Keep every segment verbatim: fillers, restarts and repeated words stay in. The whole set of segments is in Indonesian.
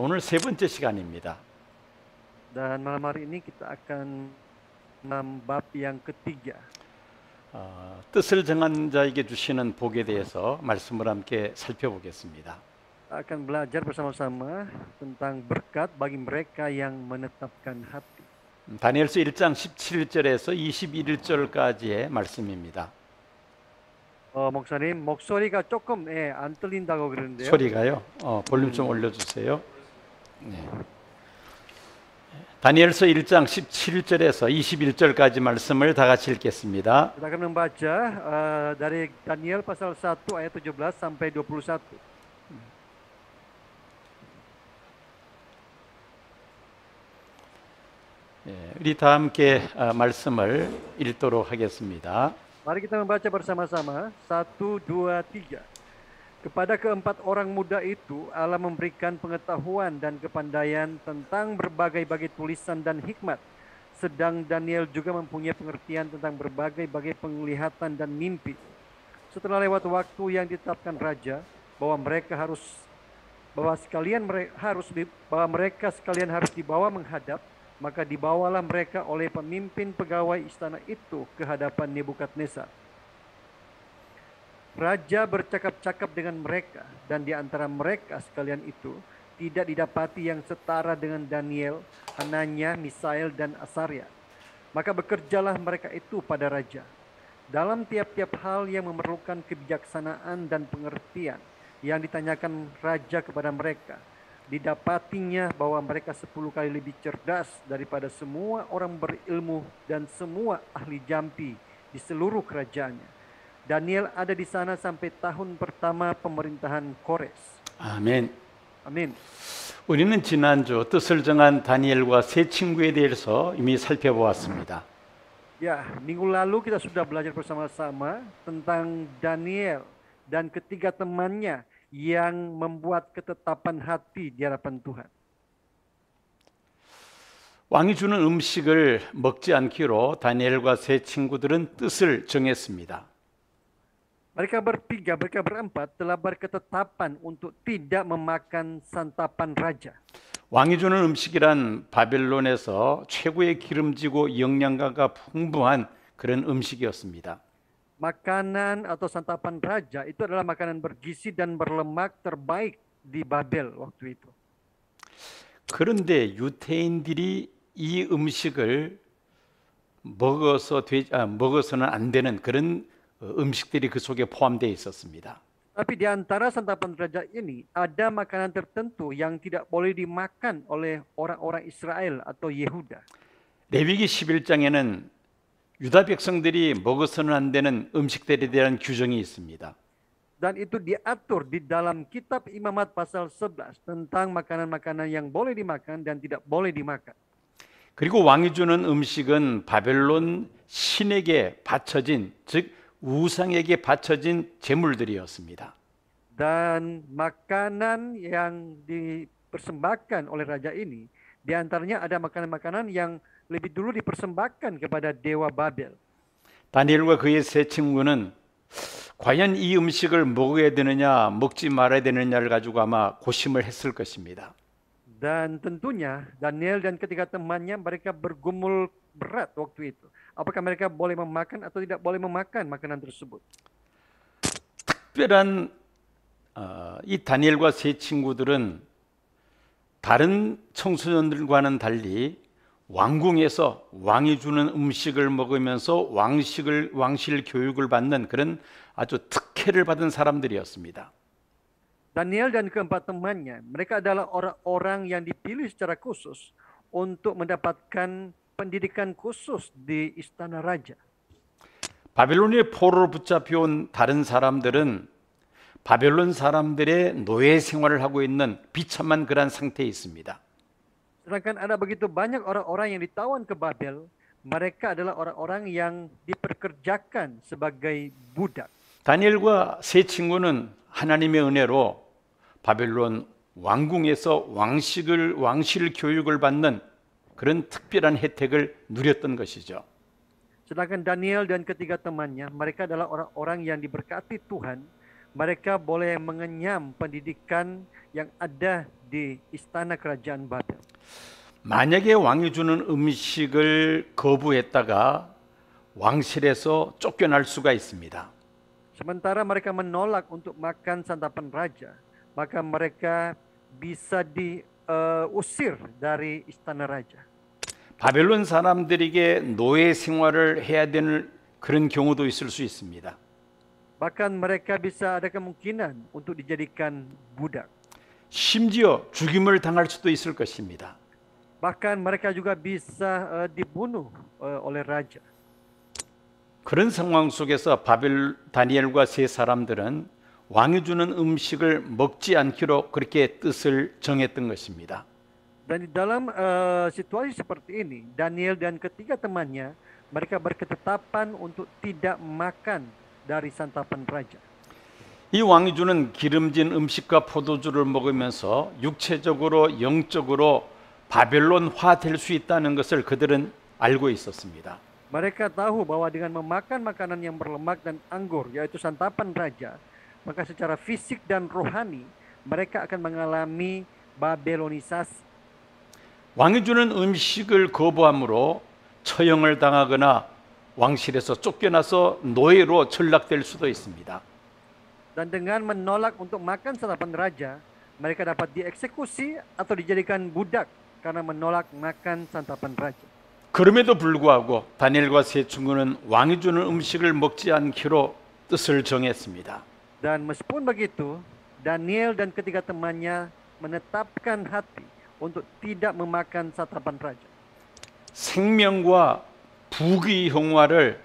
오늘 세 번째 시간입니다. Dan malam hari ini kita akan dalam bab yang ketiga. 어, 뜻을 정한 자에게 주시는 복에 대해서 말씀을 함께 살펴보겠습니다. Akan belajar bersama-sama tentang berkat bagi mereka yang menetapkan hati. 다니엘서 일 장 십칠 절에서 이십일 절까지의 말씀입니다. 어, 목사님, 목소리가 조금 예, 안 들린다고 그러는데요. 소리가요? 어, 볼륨 좀 올려주세요. 네. 다니엘서 일 장 십칠 절에서 이십일 절까지 말씀을 다 같이 읽겠습니다. Kita akan membaca uh, dari Daniel pasal satu ayat tujuh belas sampai dua puluh satu. 예, 우리 다 함께 어, 말씀을 읽도록 하겠습니다. Mari kita membaca bersama-sama. Satu, dua, tiga. Kepada keempat orang muda itu, Allah memberikan pengetahuan dan kepandaian tentang berbagai-bagai tulisan dan hikmat. Sedang Daniel juga mempunyai pengertian tentang berbagai-bagai penglihatan dan mimpi. Setelah lewat waktu yang ditetapkan raja, bahwa mereka harus bahwa sekalian mereka harus di, bahwa mereka sekalian harus dibawa menghadap, maka dibawalah mereka oleh pemimpin pegawai istana itu ke hadapan Nebukadnezar. Raja bercakap-cakap dengan mereka, dan di antara mereka sekalian itu tidak didapati yang setara dengan Daniel, Hananya, Misael, dan Asaria. Maka bekerjalah mereka itu pada raja dalam tiap-tiap hal yang memerlukan kebijaksanaan dan pengertian yang ditanyakan raja kepada mereka. Didapatinya bahwa mereka sepuluh kali lebih cerdas daripada semua orang berilmu dan semua ahli jampi di seluruh kerajaannya. Daniel ada di sana sampai tahun pertama pemerintahan Kores. 아멘. Amin. 우리는 지난주 뜻을 정한 다니엘과 세 친구에 대해서 이미 살펴보았습니다. Ya, minggu lalu kita sudah belajar bersama-sama tentang Daniel dan ketiga temannya yang membuat ketetapan hati di hadapan Tuhan. 왕이 주는 음식을 먹지 않기로 다니엘과 세 친구들은 뜻을 정했습니다. Mereka bertiga, mereka berempat telah berketetapan untuk tidak memakan santapan raja. 왕이 주는 음식이란 바벨론에서 최고의 기름지고 영양가가 풍부한 그런 음식이었습니다. Makanan atau santapan raja itu adalah makanan bergizi dan berlemak terbaik di Babel waktu itu. 그런데 유태인들이 이 음식을 먹어서 되, 아, 먹어서는 안 되는 그런 음식들이 그 속에 포함되어 있었습니다. Tapi di antara santapan raja ini ada makanan tertentu yang tidak boleh dimakan oleh orang-orang Israel atau Yehuda. 레위기 십일 장에는 유다 백성들이 먹어서는 안 되는 음식들에 대한 규정이 있습니다. Dan itu diatur di dalam kitab Imamat pasal sebelas tentang makanan-makanan yang boleh dimakan dan tidak boleh dimakan. 그리고 왕이 주는 음식은 바벨론 신에게 바쳐진, 즉 우상에게 바쳐진 제물들이었습니다. Dan makanan yang dipersembahkan oleh raja ini, di antaranya ada makanan-makanan yang lebih dulu dipersembahkan kepada dewa Babel. 다니엘과 그의 세 친구는 과연 이 음식을 먹어야 되느냐, 먹지 말아야 되느냐를 가지고 아마 고심을 했을 것입니다. Dan tentunya Daniel dan ketiga temannya mereka bergumul berat waktu itu. Apakah mereka boleh memakan atau tidak boleh memakan makanan tersebut? 특별한 어, 이 다니엘과 세 친구들은 다른 청소년들과는 달리 왕궁에서 왕이 주는 음식을 먹으면서 왕식을 왕실 교육을 받는 그런 아주 특혜를 받은 사람들이었습니다. Daniel dan keempat temannya, mereka adalah orang-orang yang dipilih secara khusus untuk mendapatkan pendidikan khusus di istana raja. 바벨론의 포로로 붙잡혀온 다른 사람들은 바벨론 사람들의 노예 생활을 하고 있는 비참한 그러한 상태에 있습니다. Sedangkan ada begitu banyak orang-orang yang ditawan ke Babel, mereka adalah orang-orang yang diperkerjakan sebagai budak. 다니엘과 세 친구는 하나님의 은혜로 바벨론 왕궁에서 왕식을 왕실 교육을 받는 그런 특별한 혜택을 누렸던 것이죠. Sedangkan Daniel dan ketiga temannya, mereka adalah orang-orang yang diberkati Tuhan. Mereka boleh mengenyam pendidikan yang ada di istana kerajaan Babel. 만약에 왕이 주는 음식을 거부했다가 왕실에서 쫓겨날 수가 있습니다. Sementara mereka menolak untuk makan santapan raja, maka mereka bisa diusir dari istana raja. 바벨론 사람들에게 노예 생활을 해야 되는 그런 경우도 있을 수 있습니다. Bahkan mereka bisa ada kemungkinan untuk dijadikan budak. 심지어 죽임을 당할 수도 있을 것입니다. Bahkan mereka juga bisa uh, dibunuh uh, oleh raja. 그런 상황 속에서 바벨 다니엘과 세 사람들은 왕이 주는 음식을 먹지 않기로 그렇게 뜻을 정했던 것입니다. Dan di dalam uh, situasi seperti ini, Daniel dan ketiga temannya, mereka berketetapan untuk tidak makan dari santapan raja. 이 왕이 주는 기름진 음식과 포도주를 먹으면서 육체적으로 영적으로 바벨론화 될 수 있다는 것을 그들은 알고 있었습니다. Mereka tahu bahwa dengan memakan makanan yang berlemak dan anggur, yaitu santapan raja, maka secara fisik dan rohani mereka akan mengalami Babelonisasi. 왕이 주는 음식을 거부함으로 처형을 당하거나 왕실에서 쫓겨나서 노예로 전락될 수도 있습니다. Dan dengan menolak untuk makan santapan raja, mereka dapat dieksekusi atau dijadikan budak karena menolak makan santapan raja. 그럼에도 불구하고 다니엘과 세 친구는 왕이 주는 음식을 먹지 않기로 뜻을 정했습니다. Dan meskipun begitu, Daniel dan ketiga temannya menetapkan hati untuk tidak memakan santapan raja. 생명과 부귀 형화를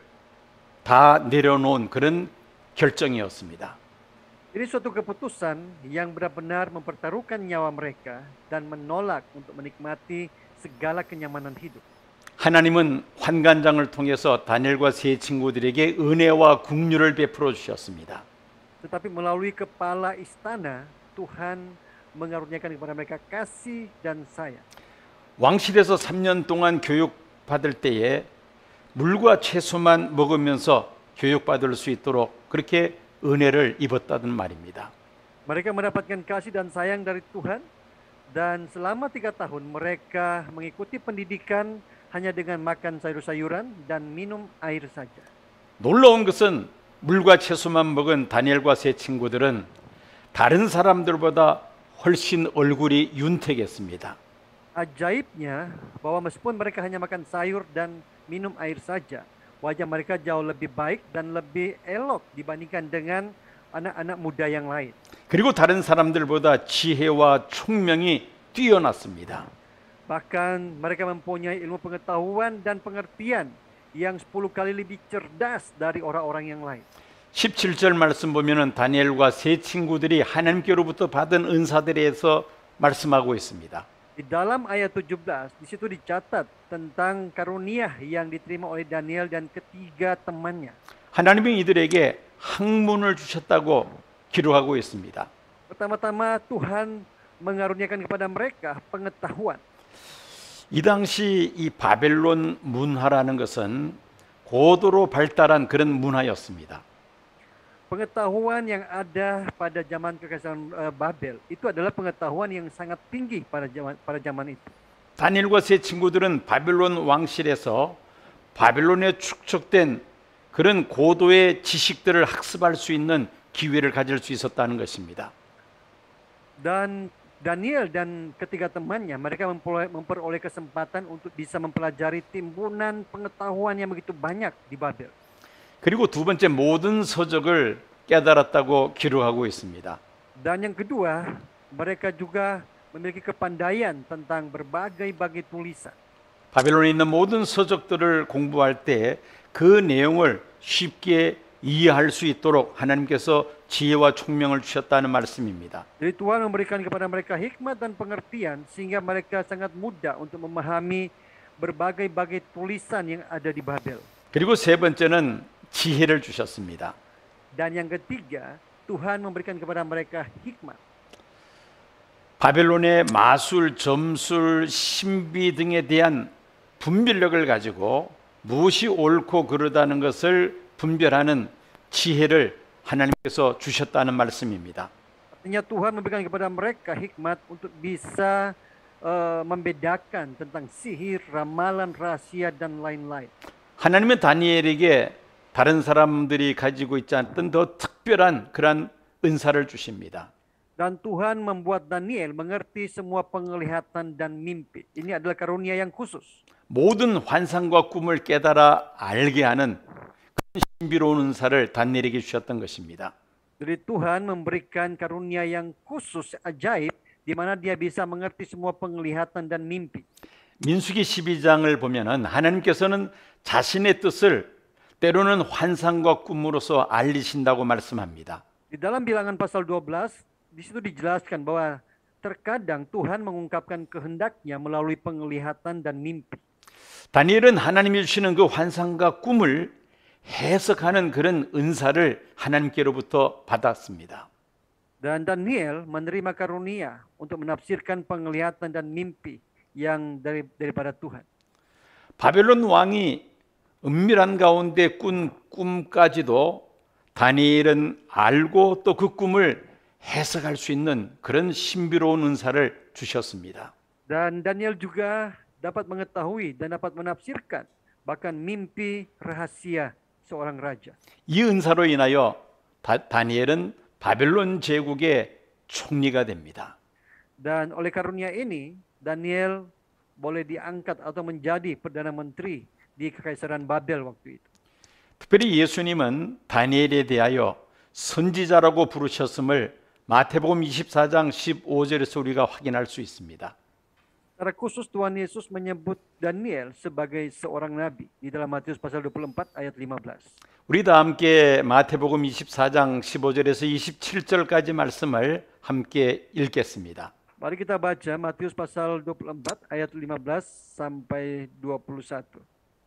다 내려놓은 그런 결정이었습니다. Ini suatu keputusan yang benar-benar mempertaruhkan nyawa mereka dan menolak untuk menikmati segala kenyamanan hidup. 하나님은 환관장을 통해서 다니엘과 세 친구들에게 은혜와 긍휼을 베풀어 주셨습니다. Tetapi melalui kepala istana, Tuhan mengaruniakan kepada mereka kasih dan sayang. 왕실에서 삼 년 동안 교육받을 때에 물과 채소만 먹으면서 교육받을 수 있도록 그렇게 은혜를 입었다는 말입니다. Mereka mendapatkan kasih dan sayang dari Tuhan, dan selama tiga tahun mereka mengikuti pendidikan hanya dengan makan sayur-sayuran dan minum air saja. 놀라운 것은 물과 채소만 먹은 다니엘과 세 친구들은 다른 사람들보다 훨씬 얼굴이 윤택했습니다. Ajaibnya bahwa meskipun mereka hanya makan sayur dan minum air saja, wajah mereka jauh lebih baik dan lebih elok dibandingkan dengan anak-anak muda yang lain. 그리고 다른 사람들보다 지혜와 총명이 뛰어났습니다. Bahkan mereka mempunyai ilmu pengetahuan dan pengertian yang sepuluh kali lebih cerdas dari orang-orang yang lain. 십칠 절 말씀 보면은 다니엘과 세 친구들이 하나님께로부터 받은 은사들에 대해서 말씀하고 있습니다. Di dalam ayat tujuh belas, di situ dicatat tentang karunia yang diterima oleh Daniel dan ketiga temannya. 하나님은 이들에게 학문을 주셨다고 기록하고 있습니다. Pertama-tama Tuhan mengaruniakan kepada mereka pengetahuan. 이 당시 이 바벨론 문화라는 것은 고도로 발달한 그런 문화였습니다. Pengetahuan yang ada pada zaman kekaisaran uh, Babel itu adalah pengetahuan yang sangat tinggi pada zaman pada zaman itu. 다니엘과 세 친구들은 바벨론 왕실에서 바벨론에 축적된 그런 고도의 지식들을 학습할 수 있는 기회를 가질 수 있었다는 것입니다. Dan Daniel dan ketiga temannya, mereka memperoleh, memperoleh kesempatan untuk bisa mempelajari timbunan pengetahuan yang begitu banyak di Babel. 그리고 두 번째 모든 서적을 깨달았다고 기록하고 있습니다. Dan yang kedua, mereka juga memiliki kepandaian tentang berbagai-bagai tulisan. 바벨론에 있는 모든 서적들을 공부할 때 그 내용을 쉽게 이해할 수 있도록 하나님께서 지혜와 총명을 주셨다는 말씀입니다. Jadi Tuhan memberikan kepada mereka hikmat dan pengertian sehingga mereka sangat mudah untuk memahami berbagai-bagai tulisan yang ada di Babel. 그리고 세 번째는 지혜를 주셨습니다. Dan yang ketiga, Tuhan memberikan kepada mereka hikmat. 바벨론의 마술, 점술, 신비 등에 대한 분별력을 가지고 무엇이 옳고 그르다는 것을 분별하는 지혜를 하나님께서 주셨다는 말씀입니다. Artinya Tuhan memberikan kepada mereka hikmat untuk bisa uh, membedakan tentang sihir, ramalan, rahasia, dan lain-lain. 하나님은 다니엘에게 다른 사람들이 가지고 있지 않던 더 특별한 그러한 은사를 주십니다. Dan Tuhan membuat Daniel mengerti semua penglihatan dan mimpi. Ini adalah karunia yang khusus. 모든 환상과 꿈을 깨달아 알게 하는 그런 신비로운 은사를 다니엘에게 주셨던 것입니다. Jadi Tuhan memberikan karunia yang khusus, ajaib, di mana dia bisa mengerti semua penglihatan dan mimpi. 민수기 십이 장을 보면은 하나님께서는 자신의 뜻을 때로는 환상과 꿈으로서 알리신다고 말씀합니다. Di dalam Bilangan pasal dua belas, di situ dijelaskan bahwa terkadang Tuhan mengungkapkan kehendaknya melalui penglihatan dan mimpi. 다니엘은 하나님이 주시는 그 환상과 꿈을 해석하는 그런 은사를 하나님께로부터 받았습니다. Dan Daniel menerima karunia untuk menafsirkan penglihatan dan mimpi yang dari daripada Tuhan. 바벨론 왕이 은밀한 가운데 꾼 꿈까지도 다니엘은 알고 또 그 꿈을 해석할 수 있는 그런 신비로운 은사를 주셨습니다. Dan Daniel juga dapat mengetahui dan dapat menafsirkan bahkan mimpi rahasia seorang raja. 이 은사로 인하여 다, 다니엘은 바벨론 제국의 총리가 됩니다. Dan oleh karunia ini, Daniel boleh diangkat atau menjadi perdana menteri di kekaisaran Babel waktu itu. 특별히 예수님은 다니엘에 대하여 선지자라고 부르셨음을 마태복음 이십사 장 십오 절에서 우리가 확인할 수 있습니다. Secara khusus Tuhan Yesus menyebut Daniel sebagai seorang nabi di dalam Matius pasal dua puluh empat ayat lima belas. 우리 다 함께 마태복음 이십사 장 십오 절에서 이십칠 절까지 말씀을 함께 읽겠습니다. Mari kita baca Matius pasal dua puluh empat ayat lima belas sampai dua puluh satu.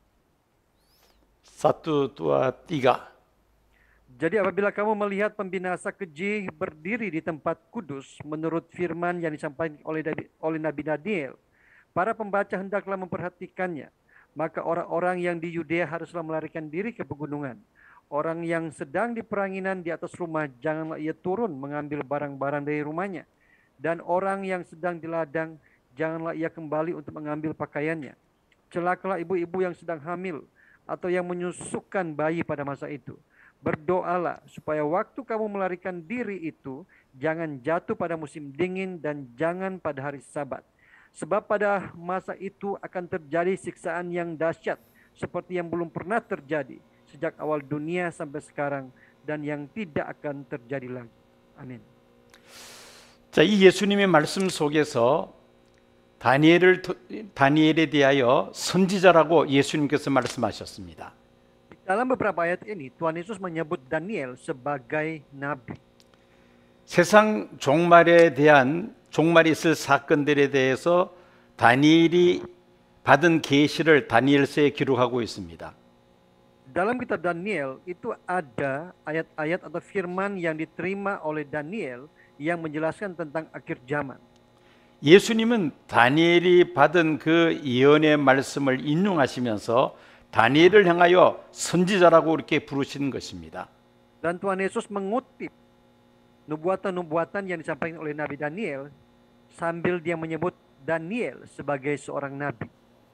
Satu, dua, tiga. Jadi apabila kamu melihat pembinasa keji berdiri di tempat kudus menurut firman yang disampaikan oleh oleh Nabi Daniel, para pembaca hendaklah memperhatikannya. Maka orang-orang yang di Yudea haruslah melarikan diri ke pegunungan. Orang yang sedang di peranginan di atas rumah, janganlah ia turun mengambil barang-barang dari rumahnya. Dan orang yang sedang di ladang, janganlah ia kembali untuk mengambil pakaiannya. Celakalah ibu-ibu yang sedang hamil atau yang menyusukan bayi pada masa itu. Berdoalah supaya waktu kamu melarikan diri itu jangan jatuh pada musim dingin dan jangan pada hari Sabat. Sebab pada masa itu akan terjadi siksaan yang dahsyat seperti yang belum pernah terjadi sejak awal dunia sampai sekarang dan yang tidak akan terjadi lagi. Amin. 자, 이 예수님의 말씀 속에서 다니엘을 다니엘에 대하여 선지자라고 예수님께서 말씀하셨습니다. Dalam beberapa ayat ini, Tuhan Yesus menyebut Daniel sebagai nabi. 세상 종말에 대한 종말이 있을 사건들에 대해서 다니엘이 받은 계시를 다니엘서에 기록하고 있습니다. Dalam kitab Daniel itu ada ayat-ayat atau firman yang diterima oleh Daniel yang menjelaskan tentang akhir zaman. 예수님은 다니엘이 받은 그 예언의 말씀을 인용하시면서 다니엘을 향하여 선지자라고 이렇게 부르시는 것입니다. Dan Tuhan Yesus mengutip nubuatan-nubuatan yang disampaikan oleh Nabi Daniel sambil dia menyebut Daniel sebagai seorang nabi.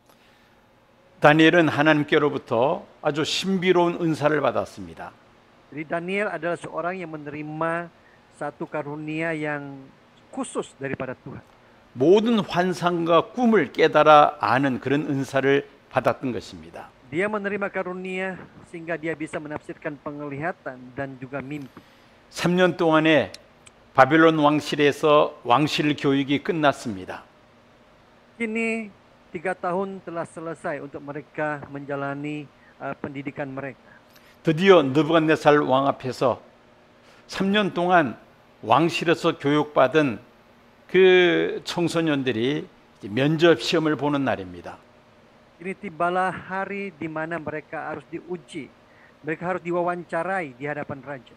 다니엘은 하나님께로부터 아주 신비로운 은사를 받았습니다. Jadi Daniel adalah seorang yang menerima satu karunia yang khusus daripada Tuhan. 모든 환상과 꿈을 깨달아 아는 그런 은사를 받았던 것입니다. Dia menerima karunia sehingga dia bisa menafsirkan penglihatan dan juga mimpi. 삼 년 동안의 바벨론 왕실에서 왕실 교육이 끝났습니다. Kini tiga tahun telah selesai untuk mereka menjalani uh, pendidikan mereka. 드디어 느부갓네살 왕 앞에서 삼 년 동안 왕실에서 교육받은 그 청소년들이 면접 시험을 보는 날입니다. Ini tibalah hari di mana mereka harus diuji. Mereka harus diwawancarai di hadapan raja.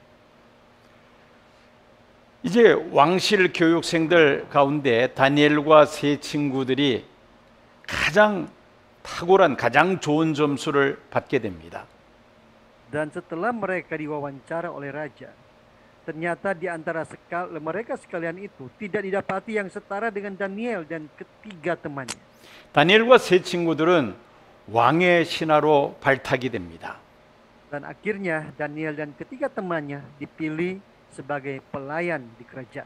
이제 왕실 교육생들 가운데 다니엘과 세 친구들이 가장 탁월한 가장 좋은 점수를 받게 됩니다. Dan setelah mereka diwawancara oleh raja, ternyata di antara sekal, mereka sekalian itu tidak didapati yang setara dengan Daniel dan ketiga temannya. 다니엘과 세 친구들은 왕의 신하로 발탁이 됩니다. Dan akhirnya Daniel dan ketiga temannya dipilih sebagai pelayan di kerajaan.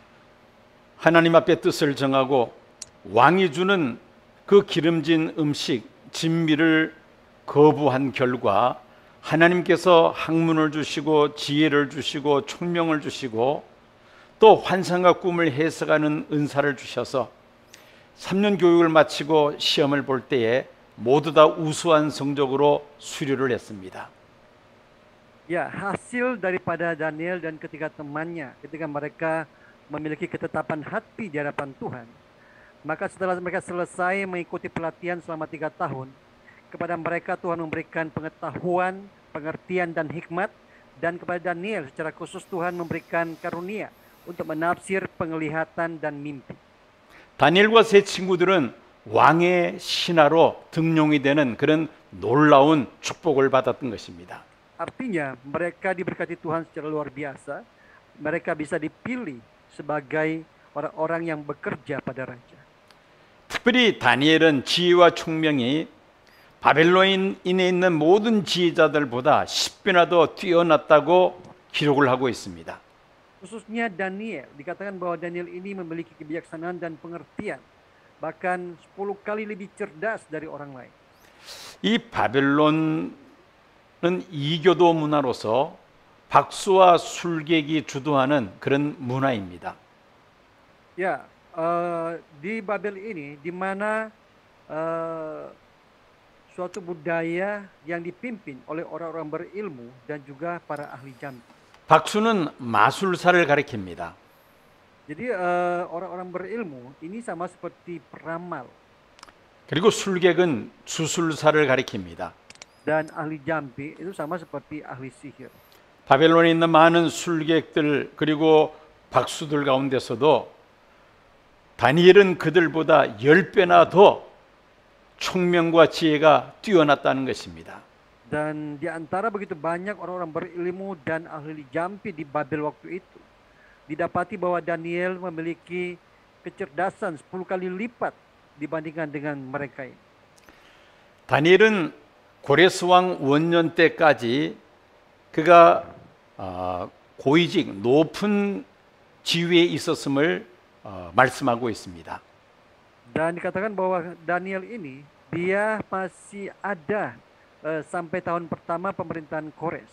하나님 앞에 뜻을 정하고 왕이 주는 그 기름진 음식, 진미를 거부한 결과 하나님께서 학문을 주시고 지혜를 주시고 총명을 주시고 또 환상과 꿈을 해석하는 은사를 주셔서 삼 년 교육을 마치고 시험을 볼 때에 모두 다 우수한 성적으로 수료를 했습니다. Ya, hasil daripada Daniel dan ketiga temannya ketika mereka memiliki ketetapan hati di hadapan Tuhan, maka setelah mereka selesai mengikuti pelatihan selama tiga tahun, kepada mereka Tuhan memberikan pengetahuan, pengertian dan hikmat, dan kepada Daniel secara khusus Tuhan memberikan karunia untuk menafsir penglihatan dan mimpi. 다니엘과 세 친구들은 왕의 신하로 등용이 되는 그런 놀라운 축복을 받았던 것입니다. Artinya mereka diberkati Tuhan secara luar biasa. Mereka bisa dipilih sebagai orang-orang yang bekerja pada raja. 특별히 다니엘은 지혜와 총명이 바벨론인에 있는 모든 지혜자들보다 십 배나 더 뛰어났다고 기록을 하고 있습니다. Khususnya Daniel, dikatakan bahwa Daniel ini memiliki kebijaksanaan dan pengertian, bahkan sepuluh kali lebih cerdas dari orang lain. 이 바벨론은 이교도 문화로서 박수와 술객이 주도하는 그런 문화입니다. Ya, uh, di Babel ini, di mana uh, suatu budaya yang dipimpin oleh orang-orang berilmu dan juga para ahli jambi. 박수는 마술사를 가리킵니다. Jadi uh, orang-orang berilmu ini sama seperti peramal. 그리고 술객은 주술사를 가리킵니다. Dan ahli jambi itu sama seperti ahli sihir. 바벨론에 있는 많은 술객들 그리고 박수들 가운데서도 다니엘은 그들보다 열 배나 더 총명과 지혜가 뛰어났다는 것입니다. Dan di antara begitu banyak orang-orang berilmu dan ahli jampi di Babel waktu itu, didapati bahwa Daniel memiliki kecerdasan sepuluh kali lipat dibandingkan dengan mereka ini. 다니엘은 고레스 왕 원년 때까지 그가 어, 고위직 높은 지위에 있었음을 어, 말씀하고 있습니다. Dan dikatakan bahwa Daniel ini dia masih ada uh, sampai tahun pertama pemerintahan Kores.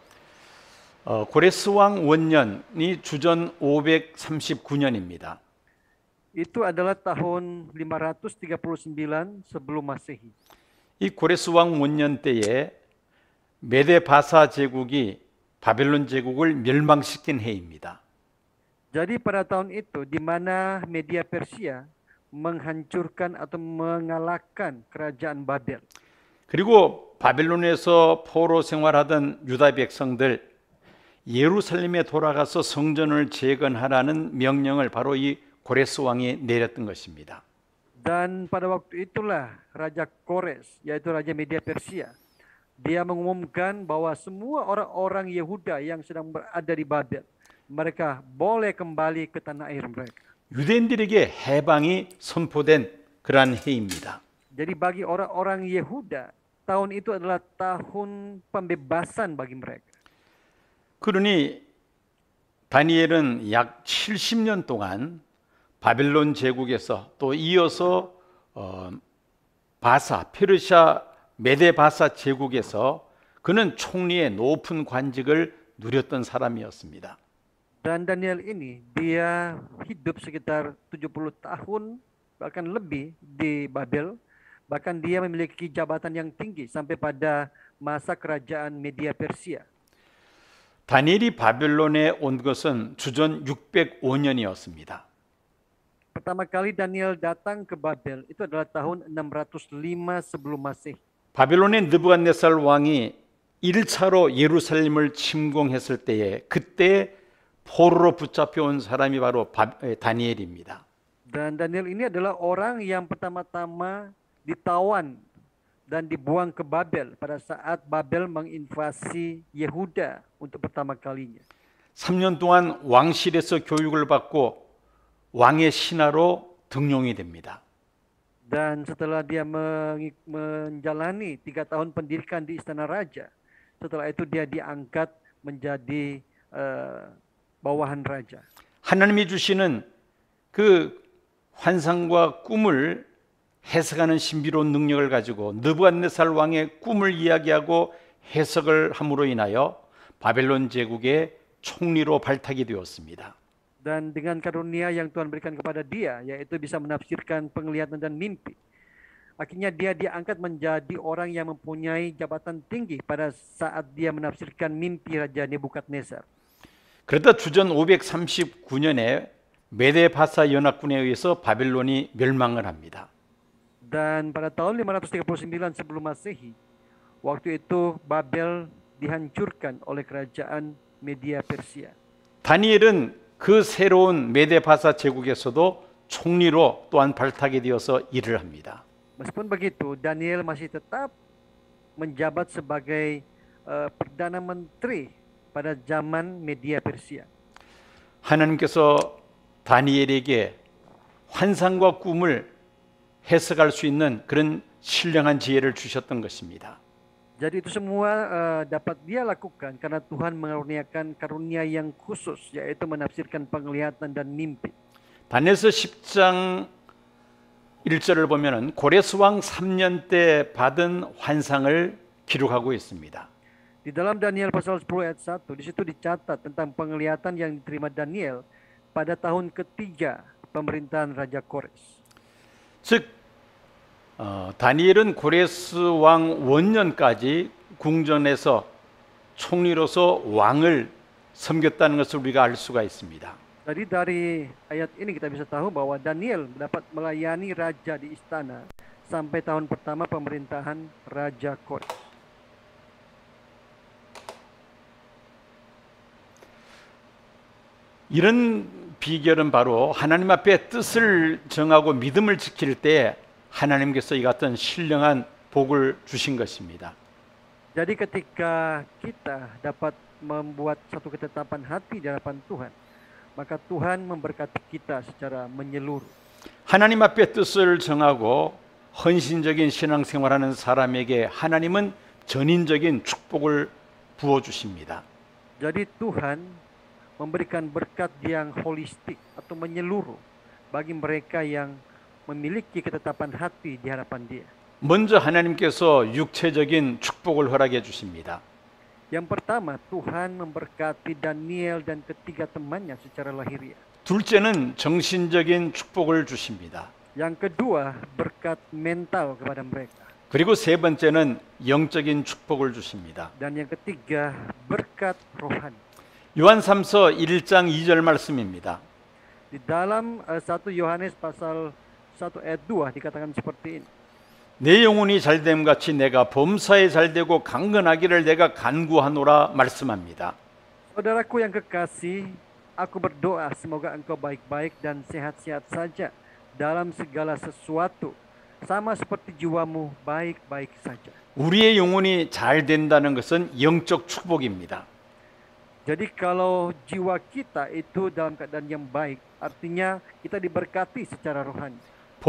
어, 고레스 왕 원년이 주전 오백삼십구 년입니다. Itu adalah tahun lima ratus tiga puluh sembilan sebelum Masehi. 이 고레스 왕 원년 때에 메데 바사 제국이 바벨론 제국을 멸망시킨 해입니다. Jadi pada tahun itu di mana Media Persia menghancurkan atau mengalahkan kerajaan Babel. 그리고 바벨론에서 포로 생활하던 유다 백성들 예루살렘에 돌아가서 성전을 재건하라는 명령을 바로 이 고레스 왕이 내렸던 것입니다. Dan pada waktu itulah Raja Kores, yaitu Raja Media Persia, dia mengumumkan bahwa semua orang-orang Yehuda yang sedang berada di Babel, mereka boleh kembali ke tanah air mereka. 유대인들에게 해방이 선포된 그러한 해입니다. Jadi bagi orang-orang Yehuda, tahun itu adalah tahun pembebasan bagi mereka. 그러니 다니엘은 약 칠십 년 동안 바벨론 제국에서 또 이어서 어, 바사, 페르시아 메데 바사 제국에서 그는 총리의 높은 관직을 누렸던 사람이었습니다. Dan Daniel ini dia hidup sekitar tujuh puluh tahun bahkan lebih di Babel, bahkan dia memiliki jabatan yang tinggi sampai pada masa kerajaan Media Persia. 다니엘이 바벨론에 온 것은 주전 육백오 년이었습니다. Pertama kali Daniel datang ke Babel itu adalah tahun enam ratus lima sebelum Masehi. 바벨론의 느부갓네살 왕이 일 차로 예루살렘을 침공했을 때에 그때 포로로 붙잡혀 온 사람이 바로 바, 다니엘입니다. Dan Daniel ini adalah orang yang pertama-tama ditawan dan dibuang ke Babel pada saat Babel menginvasi Yehuda untuk pertama kalinya. 삼 년 동안 왕실에서 교육을 받고 왕의 신하로 등용이 됩니다. Dan setelah dia mengik- menjalani tiga tahun pendidikan di istana raja, setelah itu dia diangkat menjadi uh, bawahan raja. 하나님이 주시는 그 환상과 꿈을 해석하는 신비로운 능력을 가지고 느부갓네살 왕의 꿈을 이야기하고 해석을 함으로 인하여 바벨론 제국의 총리로 발탁이 되었습니다. Dan dengan karunia yang Tuhan berikan kepada dia, yaitu bisa menafsirkan penglihatan dan mimpi, akhirnya dia diangkat menjadi orang yang mempunyai jabatan tinggi pada saat dia menafsirkan mimpi Raja Nebukadnezar. 그러다 주전 오백삼십구 년에 메데바사 연합군에 의해서 바벨론이 멸망을 합니다. Dan pada tahun lima ratus tiga puluh sembilan sebelum Masehi, waktu itu Babel dihancurkan oleh kerajaan Media Persia. 다니엘은 그 새로운 메데바사 제국에서도 총리로 또한 발탁이 되어서 일을 합니다. Meskipun begitu, Daniel masih tetap menjabat sebagai uh, perdana menteri pada zaman Media Persia. 하나님께서 다니엘에게 환상과 꿈을 해석할 수 있는 그런 신령한 지혜를 주셨던 것입니다. Jadi itu semua uh, dapat dia lakukan karena Tuhan mengaruniakan karunia yang khusus, yaitu menafsirkan penglihatan dan mimpi. 다니엘서 십 장 일 절을 보면은 고레스 왕 삼 년 때 받은 환상을 기록하고 있습니다. Di dalam Daniel pasal sepuluh ayat satu, di situ dicatat tentang penglihatan yang diterima Daniel pada tahun ketiga pemerintahan Raja Kores. 즉 어, 다니엘은 고레스 왕 원년까지 궁전에서 총리로서 왕을 섬겼다는 것을 우리가 알 수가 있습니다. Jadi dari ayat ini kita bisa tahu bahwa Daniel dapat melayani raja di istana sampai tahun pertama pemerintahan Raja Kores. 이런 비결은 바로 하나님 앞에 뜻을 정하고 믿음을 지킬 때 하나님께서 이 같은 신령한 복을 주신 것입니다. Jadi ketika kita dapat membuat satu ketetapan hati di hadapan Tuhan, maka Tuhan memberkati kita secara menyeluruh. 하나님 앞에 뜻을 정하고 헌신적인 신앙생활하는 사람에게 하나님은 전인적인 축복을 부어 주십니다. Jadi Tuhan memberikan berkat yang holistik atau menyeluruh bagi mereka yang memiliki ketetapan hati di hadapan Dia. 먼저 하나님께서 육체적인 축복을 허락해 주십니다. Yang pertama, Tuhan memberkati Daniel dan ketiga temannya secara lahiriah. 둘째는 정신적인 축복을 주십니다. Yang kedua, berkat mental kepada mereka. 그리고 세 번째는 영적인 축복을 주십니다. Dan yang ketiga, berkat rohani. 요한삼서 일 장 이 절 말씀입니다. Di dalam uh, satu Yohanes pasal satu ayat dua dikatakan seperti ini. 내 영혼이 잘됨 같이 내가 범사에 잘되고 강건하기를 내가 간구하노라 말씀합니다. Saudaraku yang kekasih, aku berdoa semoga engkau baik-baik dan sehat-sehat saja dalam segala sesuatu, sama seperti jiwamu baik-baik saja. 우리의 영혼이 잘 된다는 것은 영적 축복입니다. Jadi kalau jiwa kita itu dalam keadaan yang baik, artinya kita diberkati secara rohani.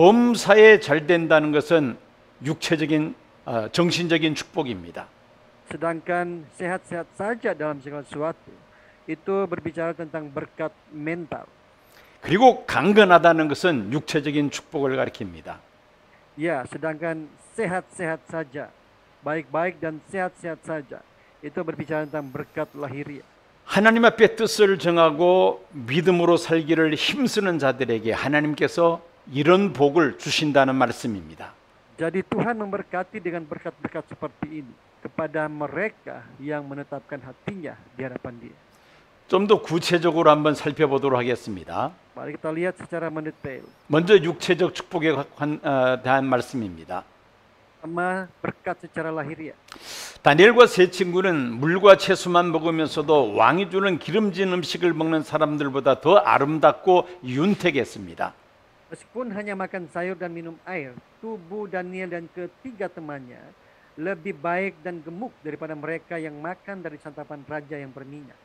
범사에 잘 된다는 것은 육체적인 어, 정신적인 축복입니다. Sedangkan sehat-sehat saja dalam segala sesuatu itu berbicara tentang berkat mental. 그리고 강건하다는 것은 육체적인 축복을 가리킵니다. Ya, sedangkan sehat-sehat saja, baik-baik dan sehat-sehat saja itu berbicara tentang berkat lahiriah. 하나님 앞에 뜻을 정하고 믿음으로 살기를 힘쓰는 자들에게 하나님께서 이런 복을 주신다는 말씀입니다. Jadi Tuhan memberkati dengan berkat-berkat seperti ini kepada mereka yang menetapkan hatinya di hadapan Dia. 좀 더 구체적으로 한번 살펴보도록 하겠습니다. Mari kita lihat secara mendetail. 먼저 육체적 축복에 관- 어, 대한 말씀입니다. Pertama, berkat secara lahiriah. 다니엘과 세 친구는 물과 채소만 먹으면서도 왕이 주는 기름진 음식을 먹는 사람들보다 더 아름답고 윤택했습니다. Meskipun hanya makan sayur dan minum air, tubuh Daniel dan ketiga temannya lebih baik dan gemuk daripada mereka yang makan dari santapan raja yang berminyak.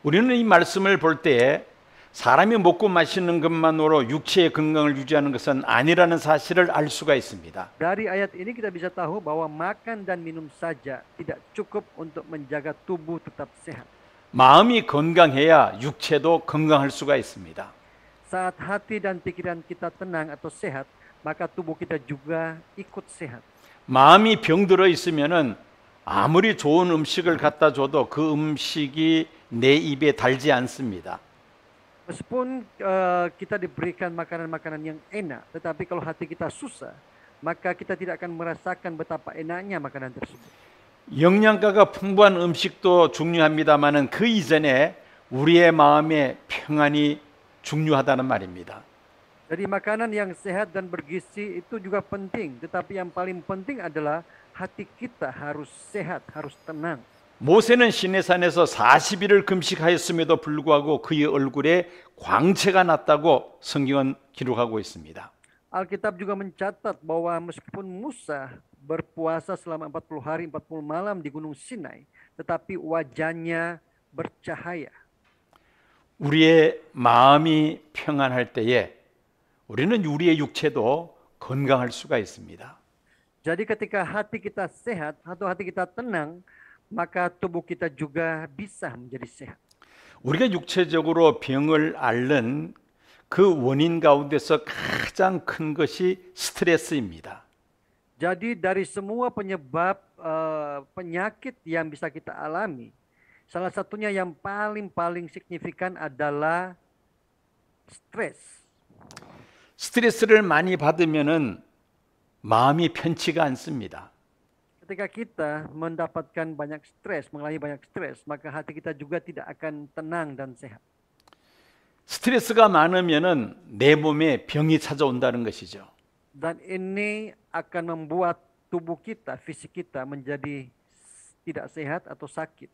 우리는 이 말씀을 볼 때에 사람이 먹고 마시는 것만으로 육체의 건강을 유지하는 것은 아니라는 사실을 알 수가 있습니다. Dari ayat ini kita bisa tahu bahwa makan dan minum saja tidak cukup untuk menjaga tubuh tetap sehat. 마음이 건강해야 육체도 건강할 수가 있습니다. Saat hati dan pikiran kita tenang atau sehat, maka tubuh kita juga ikut sehat. 마음이 병들어 있으면은 아무리 좋은 음식을 갖다 줘도 그 음식이 내 입에 달지 않습니다. Meskipun uh, kita diberikan makanan-makanan yang enak, tetapi kalau hati kita susah, maka kita tidak akan merasakan betapa enaknya makanan tersebut. 영양가가 풍부한 음식도 중요합니다만은 그 이전에 우리의 마음의 평안이 중요하다는 말입니다. Jadi makanan yang sehat dan bergizi itu juga penting, tetapi yang paling penting adalah hati kita harus sehat, harus tenang. 모세는 시내산에서 사십 일을 금식하였음에도 불구하고 그의 얼굴에 광채가 났다고 성경은 기록하고 있습니다. Alkitab juga mencatat bahwa meskipun Musa berpuasa selama empat puluh hari empat puluh malam di Gunung Sinai, tetapi wajahnya bercahaya. 우리의 마음이 평안할 때에 우리는 우리의 육체도 건강할 수가 있습니다. Jadi ketika hati kita sehat atau hati kita tenang, maka tubuh kita juga bisa menjadi sehat. 우리가 육체적으로 병을 앓는 그 원인 가운데서 가장 큰 것이 스트레스입니다. Jadi dari semua penyebab uh, penyakit yang bisa kita alami, salah satunya yang paling-paling signifikan adalah stres. 스트레스를 많이 받으면은 마음이 편치가 않습니다. Ketika kita mendapatkan banyak stres, mengalami banyak stres, maka hati kita juga tidak akan tenang dan sehat. 스트레스가 많으면은 내 몸에 병이 찾아온다는 것이죠. Dan ini akan membuat tubuh kita, fisik kita menjadi tidak sehat atau sakit.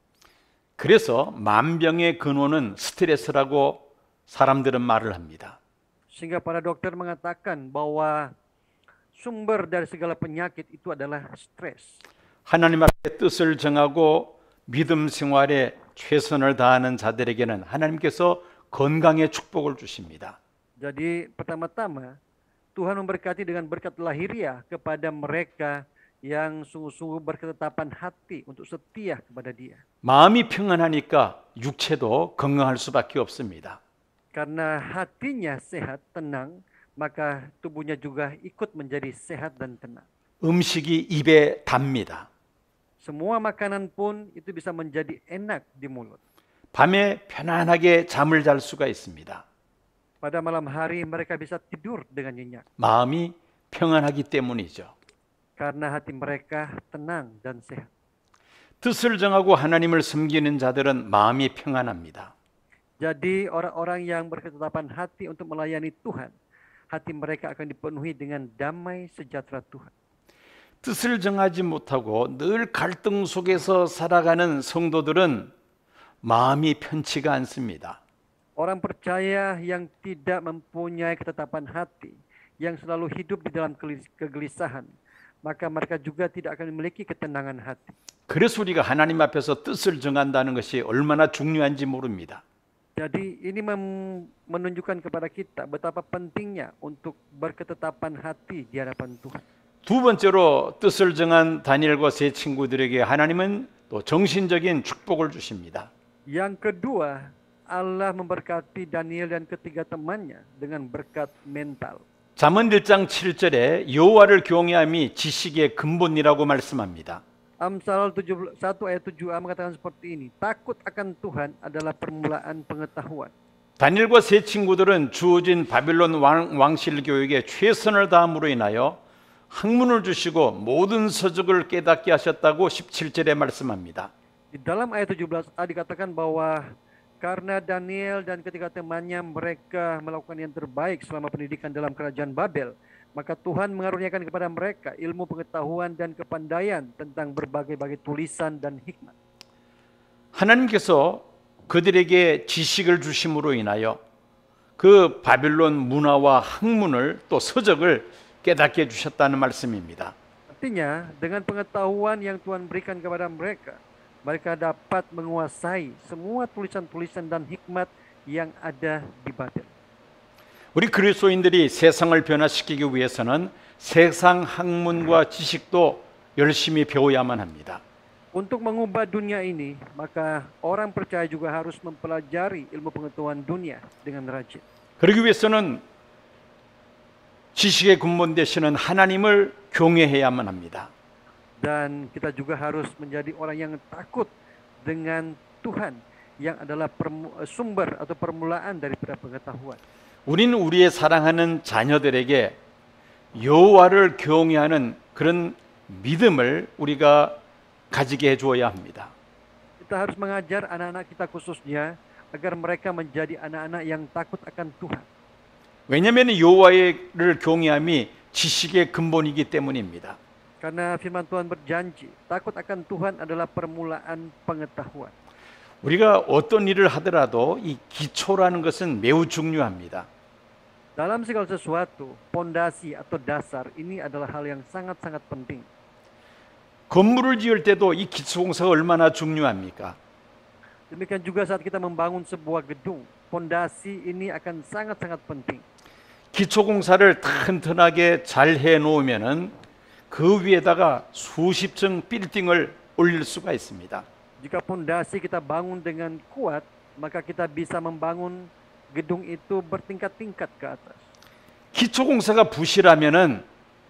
그래서 만병의 근원은 스트레스라고 사람들은 말을 합니다. Sehingga para dokter mengatakan bahwa sumber dari segala penyakit itu adalah stres. 하나님 앞에 뜻을 정하고 믿음 생활에 최선을 다하는 자들에게는 하나님께서 건강의 축복을 주십니다. Jadi pertama-tama Tuhan memberkati dengan berkat lahiriah kepada mereka yang sungguh-sungguh berketetapan hati untuk setia kepada Dia. 마음이 평안하니까 육체도 건강할 수밖에 없습니다. Karena hatinya sehat, tenang, maka tubuhnya juga ikut menjadi sehat dan tenang. 음식이 입에 답니다. Semua makanan pun itu bisa menjadi enak di mulut. 밤에 편안하게 잠을 잘 수가 있습니다. Pada malam hari mereka bisa tidur dengan nyenyak. 마음이 평안하기 때문이죠. Karena hati mereka tenang dan sehat. 뜻을 정하고 하나님을 섬기는 자들은 마음이 평안합니다. Jadi orang-orang yang berketetapan hati untuk melayani Tuhan, hati mereka akan dipenuhi dengan damai sejahtera Tuhan. 뜻을 정하지 못하고 늘 갈등 속에서 살아가는 성도들은 마음이 편치가 않습니다. Orang percaya yang tidak mempunyai ketetapan hati, yang selalu hidup di dalam kegelisahan, maka mereka juga tidak akan memiliki ketenangan hati. 그래서 우리가 하나님 앞에서 뜻을 정한다는 것이 얼마나 중요한지 모릅니다. Jadi ini menunjukkan kepada kita betapa pentingnya untuk berketetapan hati di hadapan Tuhan. 두 번째로 뜻을 정한 다니엘과 세 친구들에게 하나님은 또 정신적인 축복을 주십니다. Yang kedua, Allah memberkati Daniel dan ketiga temannya dengan berkat mental. 잠언 일 장 칠 절에 여호와를 경외함이 지식의 근본이라고 말씀합니다. Amsal satu ayat tujuh a mengatakan seperti ini. Takut akan Tuhan adalah permulaan pengetahuan. 다니엘과 세 친구들은 주어진 바빌론 왕, 왕실 교육에 최선을 다함으로 인하여 학문을 주시고 모든 서적을 깨닫게 하셨다고 십칠 절에 말씀합니다. Di dalam ayat tujuh belas a dikatakan bahwa karena Daniel dan ketiga temannya mereka melakukan yang terbaik selama pendidikan dalam kerajaan Babel, maka Tuhan mengaruniakan kepada mereka ilmu pengetahuan dan kepandaian tentang berbagai-bagai tulisan dan hikmat. 하나님께서 그들에게 지식을 주심으로 인하여 그 바빌론 문화와 학문을 또 서적을 깨닫게 해주셨다는 말씀입니다. Artinya, dengan pengetahuan yang Tuhan berikan kepada mereka, mereka dapat menguasai semua tulisan-tulisan dan hikmat yang ada di Babel. 우리 그리스도인들이 세상을 변화시키기 위해서는 세상 학문과 지식도 열심히 배워야만 합니다. Untuk mengubah dunia ini, maka orang percaya juga harus mempelajari ilmu pengetahuan dunia dengan rajin. 그러기 위해서는 지식의 근본 되시는 하나님을 경외해야만 합니다. Dan kita juga harus menjadi orang yang takut dengan Tuhan yang adalah sumber atau permulaan daripada pengetahuan. 우리는 우리의 사랑하는 자녀들에게 여호와를 경외하는 그런 믿음을 우리가 가지게 해주어야 합니다. Kita harus mengajar anak-anak kita khususnya agar mereka menjadi anak-anak yang takut akan Tuhan. 왜냐하면 여호와를 경외함이 지식의 근본이기 때문입니다. Karena firman Tuhan berjanji, takut akan Tuhan adalah permulaan pengetahuan. 우리가 어떤 일을 하더라도 이 기초라는 것은 매우 중요합니다. Dalam segala sesuatu, pondasi atau dasar ini adalah hal yang sangat-sangat penting. 건물을 지을 때도 이 기초 공사가 얼마나 중요합니까? Demikian juga saat kita membangun sebuah gedung, pondasi ini akan sangat-sangat penting. 기초 공사를 튼튼하게 잘 해놓으면은 그 위에다가 수십 층 빌딩을 올릴 수가 있습니다. Jika pondasi kita bangun dengan kuat, maka kita bisa membangun gedung itu bertingkat-tingkat ke atas. 기초 공사가 부실하면은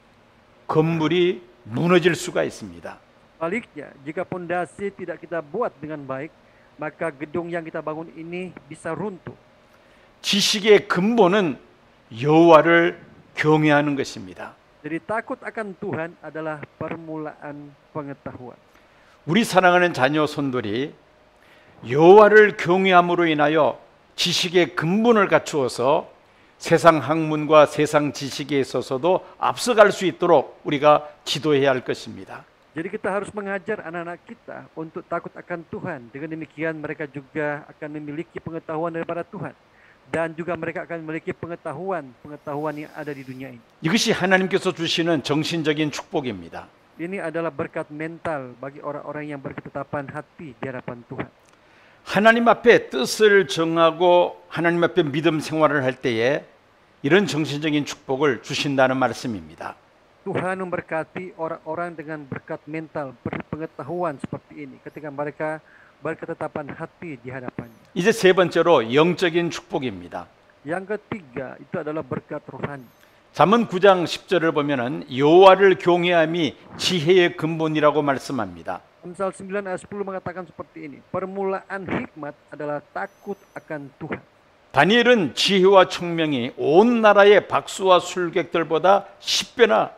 건물이 무너질 수가 있습니다. Baliknya, jika pondasi tidak kita buat dengan baik, maka gedung yang kita bangun ini bisa runtuh. 지식의 근본은 여호와를 경외하는 것입니다. Jadi takut akan Tuhan adalah permulaan pengetahuan. 우리 사랑하는 자녀 손들이 여호와를 경외함으로 인하여 지식의 근본을 갖추어서 세상 학문과 세상 지식에 있어서도 앞서갈 수 있도록 우리가 지도해야 할 것입니다. Jadi kita harus mengajar anak-anak kita untuk takut akan Tuhan. Dengan demikian mereka juga akan memiliki pengetahuan daripada Tuhan. Dan juga mereka akan memiliki pengetahuan, pengetahuan yang ada di dunia ini. 이것이 하나님께서 주시는 정신적인 축복입니다. Ini adalah berkat mental bagi orang-orang yang berketetapan hati di hadapan Tuhan. 하나님 앞에 뜻을 정하고 하나님 앞에 믿음 생활을 할 때에 이런 정신적인 축복을 주신다는 말씀입니다. Tuhan memberkati orang-orang dengan berkat mental, berpengetahuan seperti ini ketika mereka berketetapan hati di hadapannya. 이제 세 번째로 영적인 축복입니다. Yang ketiga itu adalah berkat rohani. 잠언 구 장 십 절을 보면은 여호와를 경외함이 지혜의 근본이라고 말씀합니다. Amsal sembilan ayat sepuluh mengatakan seperti ini. Permulaan hikmat adalah takut akan Tuhan. 다니엘은 지혜와 총명이 온 나라의 박수와 술객들보다 십 배나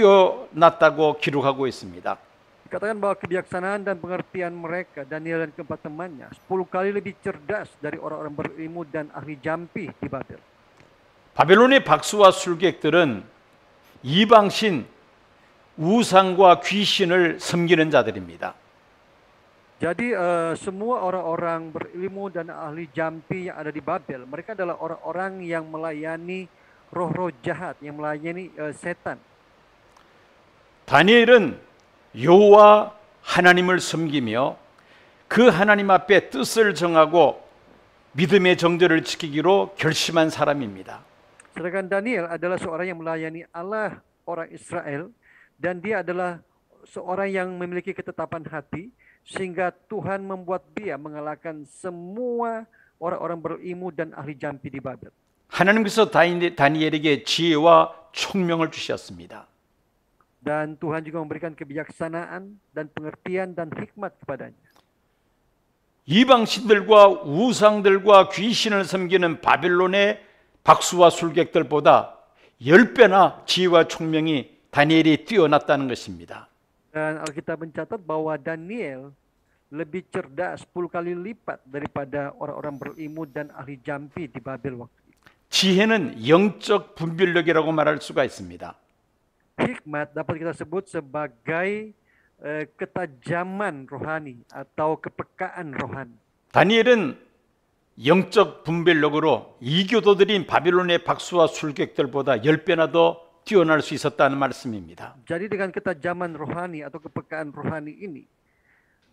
뛰어났다고 기록하고 있습니다. Dikatakan bahwa kebijaksanaan dan pengertian mereka, Daniel dan keempat temannya, sepuluh kali lebih cerdas dari orang-orang berilmu dan ahli jampi di Babel. 바벨론의 박수와 술객들은 이방신, 우상과 귀신을 섬기는 자들입니다. Jadi uh, semua orang-orang berilmu dan ahli jampi yang ada di Babel, mereka adalah orang-orang yang melayani roh-roh jahat, yang melayani uh, setan. 다니엘은 여호와 하나님을 섬기며 그 하나님 앞에 뜻을 정하고 믿음의 정절을 지키기로 결심한 사람입니다. Sedangkan Daniel adalah seorang yang melayani Allah orang Israel dan dia adalah seorang yang memiliki ketetapan hati sehingga Tuhan membuat dia mengalahkan semua orang-orang berilmu dan ahli jampi di Babel. 하나님께서 다니엘에게 지혜와 총명을 주셨습니다. Dan Tuhan juga memberikan kebijaksanaan dan pengertian dan hikmat kepadanya. 이방신들과 우상들과 귀신을 섬기는 바벨론의 박수와 술객들보다 열 배나 지혜와 총명이 다니엘이 뛰어났다는 것입니다. Dan Alkitab mencatat bahwa Daniel lebih cerdas sepuluh kali lipat daripada orang-orang berilmu dan ahli jampi di Babel waktu itu. 지혜는 영적 분별력이라고 말할 수가 있습니다. Hikmat dapat kita sebut sebagai eh, ketajaman rohani atau kepekaan rohani. 다니엘은 영적 분별력으로 이교도들인 바빌론의 박수와 술객들보다 열 배나 더 뛰어날 수 있었다는 말씀입니다. Jadi dengan ketajaman rohani atau kepekaan rohani ini,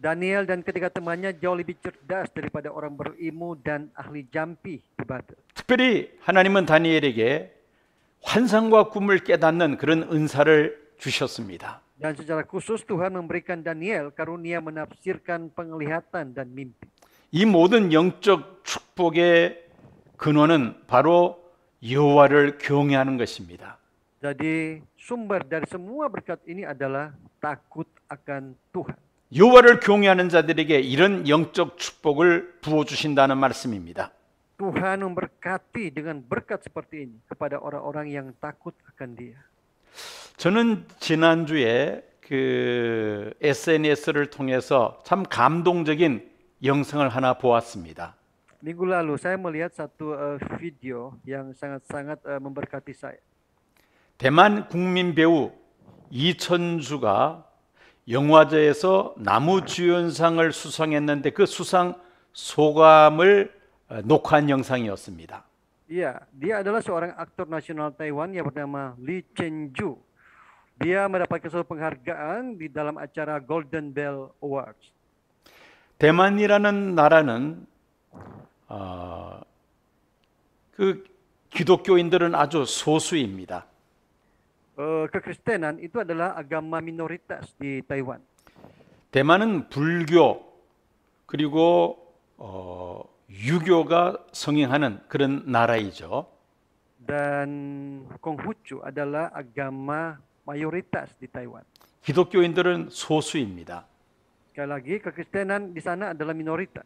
Daniel dan ketiga temannya jauh lebih cerdas daripada orang berilmu dan ahli jampi di Babel. 특별히 하나님은 다니엘에게 환상과 꿈을 깨닫는 그런 은사를 주셨습니다. Dan secara khusus Tuhan memberikan Daniel karunia menafsirkan penglihatan dan mimpi. 이 모든 영적 축복의 근원은 바로 여호와를 경외하는 것입니다. Jadi sumber dari semua berkat ini adalah takut akan Tuhan. 여호와를 경외하는 자들에게 이런 영적 축복을 부어 주신다는 말씀입니다. Tuhan memberkati dengan berkat seperti ini kepada orang-orang yang takut akan Dia. 저는 지난주에 그 에스엔에스를 통해서 참 감동적인 영상을 하나 보았습니다. Minggu lalu saya melihat satu uh, video yang sangat-sangat uh, memberkati saya. 대만 국민 배우 이천주가 영화제에서 나무주연상을 수상했는데 그 수상 소감을 녹화한 영상이었습니다. Iya, dia adalah seorang aktor nasional Taiwan yang bernama Lee Chen-ju. Dia mendapatkan suatu penghargaan di dalam acara Golden Bell Awards. 대만이라는 나라는 어, 그 기독교인들은 아주 소수입니다. Uh, kekristenan itu adalah agama minoritas di Taiwan. 대만은 불교 그리고 어, 유교가 성행하는 그런 나라이죠. Dan Konghucu adalah agama mayoritas di Taiwan. 기독교인들은 소수입니다. Sekali lagi, kekristenan di sana adalah minoritas.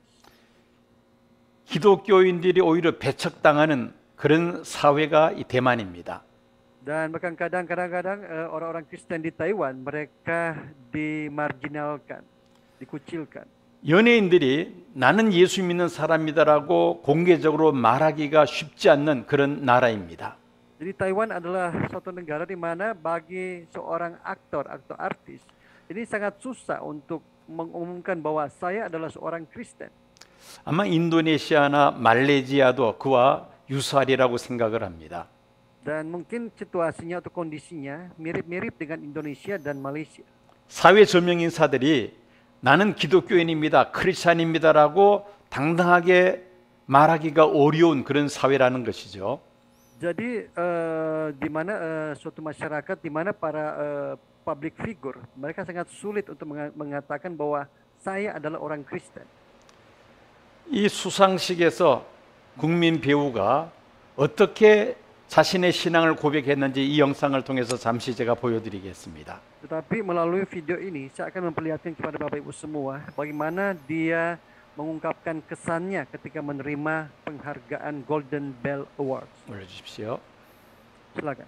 기독교인들이 오히려 배척당하는 그런 사회가 이 대만입니다. Dan bahkan kadang-kadang uh, orang-orang Kristen di Taiwan mereka dimarginalkan, dikucilkan. 연예인들이 나는 예수 믿는 사람이다라고 공개적으로 말하기가 쉽지 않는 그런 나라입니다. Jadi Taiwan adalah suatu negara di mana bagi seorang aktor atau artis ini sangat susah untuk mengumumkan bahwa saya adalah seorang Kristen. 아마 인도네시아나 말레이시아도 그와 유사하리라고 생각을 합니다. Dan mungkin situasinya atau kondisinya mirip-mirip dengan Indonesia dan Malaysia. 사회 저명 인사들이 나는 기독교인입니다, 크리스찬입니다라고 당당하게 말하기가 어려운 그런 사회라는 것이죠. Jadi uh, di mana uh, suatu masyarakat di mana para uh, public figure mereka sangat sulit untuk mengatakan bahwa saya adalah orang Kristen. 이 수상식에서 국민 배우가 어떻게 자신의 신앙을 고백했는지 이 영상을 통해서 잠시 제가 보여드리겠습니다. Tetapi melalui video ini saya akan memperlihatkan kepada Bapak Ibu semua bagaimana dia mengungkapkan kesannya ketika menerima penghargaan Golden Bell Awards. 올려주십시오. Silakan.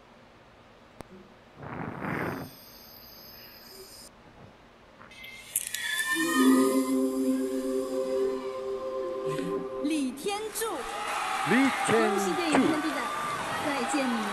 李天柱， Lee 恭喜电影 Chen-ju. 天地的再见你。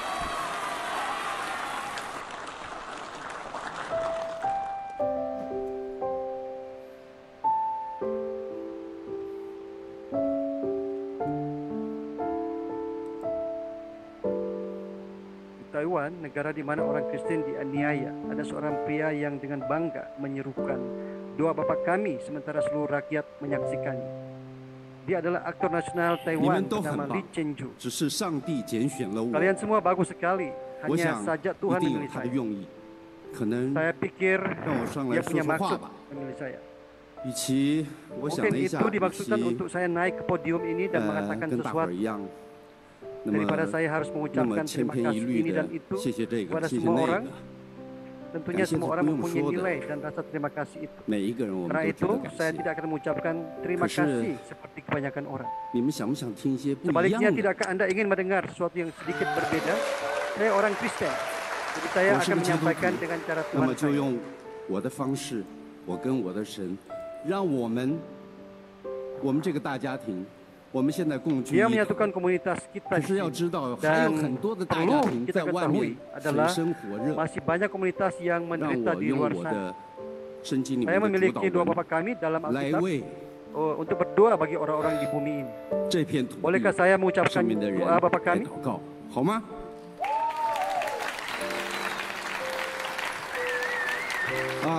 Di Taiwan, negara di mana orang Kristen dianiaya, ada seorang pria yang dengan bangga menyerukan doa Bapa kami sementara seluruh rakyat menyaksikannya. Dia adalah aktor nasional 你 Taiwan 们都很 bernama 棒 Lee Chen-ju. 只是上帝拣选了我。 Kalian semua bagus sekali. 我 Hanya 想 saja 一 Tuhan 定有 memilih 他的 saya. 用意，可能 Saya pikir 让我上 dia 来说 punya 说话 maksud 吧。 memilih saya. 与其我想 Mungkin 了一下， itu 与 dimaksudkan 其 untuk saya naik ke podium ini dan 呃 mengatakan 跟大伙儿 sesuatu 一样，那 daripada 么 saya harus 那么 mengucapkan 千 terima 篇一 kasih 律 ini 的 dan itu 谢谢这个， kepada 谢谢 semua 那 orang. 个， Tentunya Dan saya semua tak orang belum mempunyai 说的。 nilai dan rasa terima kasih itu. 每一个人我们 Karena 都值 itu 得感 saya 谢。 tidak akan mengucapkan terima Khusus- kasih seperti kebanyakan orang. 你们想不想听一些不一样 Sebaliknya, 的？ tidakkah Anda ingin mendengar sesuatu yang sedikit berbeda? Saya orang Kristen, jadi saya 我是 akan 个基督 menyampaikan 徒 dengan cara 那 Tuhan 么就 saya. 用我的方式，我跟我的神，让我们，我们这个大家庭，我们现在共聚 Dia 一堂。 menyatukan komunitas 可 kita di 是要 sini. 知道，还有 Dan 很多的大 perlu 家庭 kita 在外面 ketahui adalah 水深火热， masih banyak komunitas yang 让 menderita 我 di 用 luar 我 sana. 的圣经里 Saya 面的主 memiliki 导 doa 文 Bapa kami dalam 来 Alkitab 为 oh, untuk berdoa bagi orang-orang di bumi ini. 这片土地 Bolehkah saya 上 mengucapkan 面的人 doa Bapa 来 kami? 祷告，好吗？啊，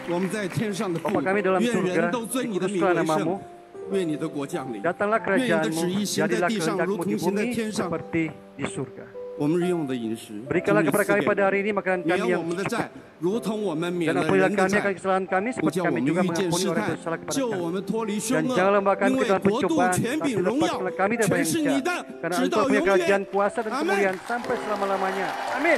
我们在天上的父， Bapa kami dalam 愿 surga, 人都尊你的名 dikuduskanlah 为圣 namamu.， 愿你的国降临， Datanglah 愿你的 kerajaanmu, 旨意行在 jadilah 地上，如 kehendakmu di 同行在 bumi 天上。 seperti di surga. 我们日用的饮食， Berikanlah 今日 kepada 赐 kami 给 pada 我 hari ini makanan 免 kami 我 yang 们的 cukup. 债，如同我们免 Dan 了 ampunilah 人的 kami akan 债。 kesalahan kami 不 seperti 叫我 kami 们 juga 遇见 mengampuni 试 orang 探， bersalah kepada 救我 kami. 们脱离凶 Dan 恶。 janganlah membawa 因 kami 为 ke dalam 国度、 pencobaan, 权 tapi 柄、荣耀 lepaskanlah kami dari 全 yang 是你 jahat. 的， Karena 直 Engkau 到 punya 永 kerajaan 远。 kuasa dan 阿门。 kemuliaan sampai selama-lamanya. Amin.